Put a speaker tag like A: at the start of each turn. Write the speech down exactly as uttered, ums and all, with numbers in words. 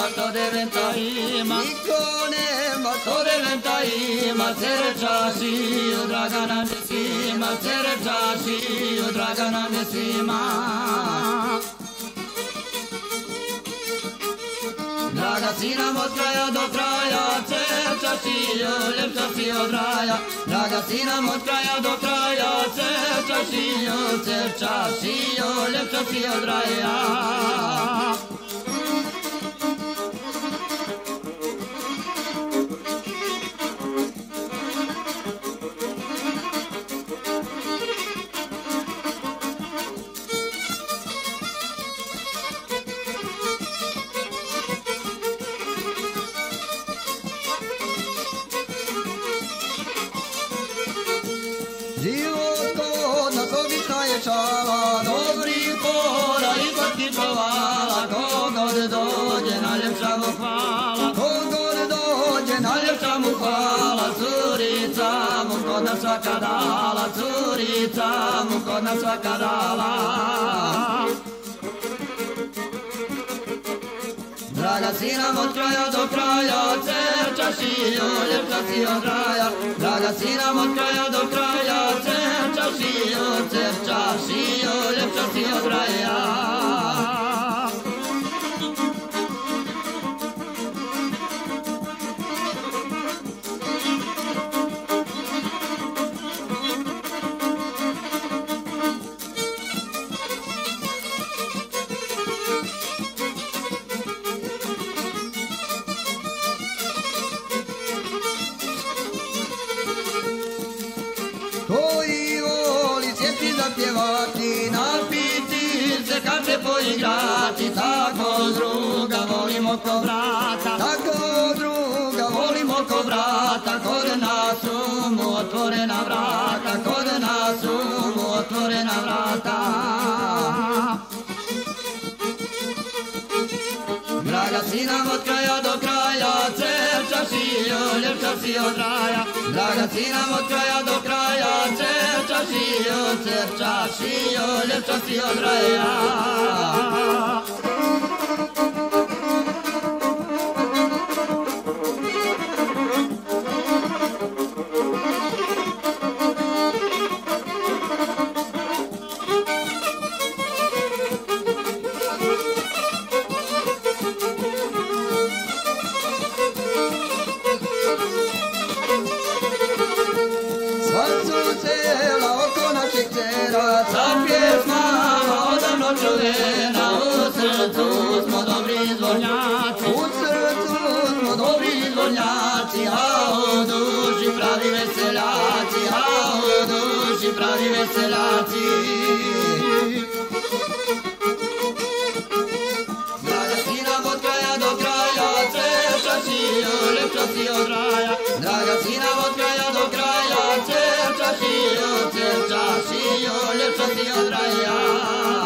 A: nema što deventa ima,
B: niko nema
A: što deventa ima, Cereča šiju Dragana Nesima, Cereča šiju Dragana Nesima. Draga si nam od kraja do kraja, Cereča šiju, ljepša si od raja. Draga si nam od kraja do kraja, Cereča šiju, Cereča šiju, ljepša si od raja.
B: Život kod nas obična je šala,
A: Dobri pora i slatki čovala, kogod dođe najljepša mu hvala,
B: kogod dođe
A: najljepša mu hvala. Curica mu kod nas svaka dala, curica mu kod nas svaka dala. Draga si nam od kraja do kraja, Cereča šiju, ljepša si od raja. Draga si nam od kraja do kraja, Cereča šiju, Cereča šiju, ljepša si od raja.
B: koji voli sjesti zapjevati,
A: Napiti se kad se poigrati, tako druga volimo ko vrata,
B: tako druga
A: volimo ko vrata. Kod nas su mu otvorena vrata, kod nas su mu otvorena vrata. Draga si nam od kraja do kraja, Cereča šiju, ljepša si od raja. Draga si nam od kraja do kraja, Cereča šiju, Cereča šiju, ljepša si od raja.
B: Sva su sela oko našeg cera,
A: Sa pjesmama odavno čuvena, u srcu smo dobri zvornjaci,
B: u srcu smo
A: dobri zvornjaci, a u duši pravi veseljaci, a u duši pravi veseljaci. Draga si nam od kraja do kraja, Cereča šiju, ljepša si od raja. Draga si nam od kraja do kraja, Cereča šiju, Cereča šiju, ljepša si od raja.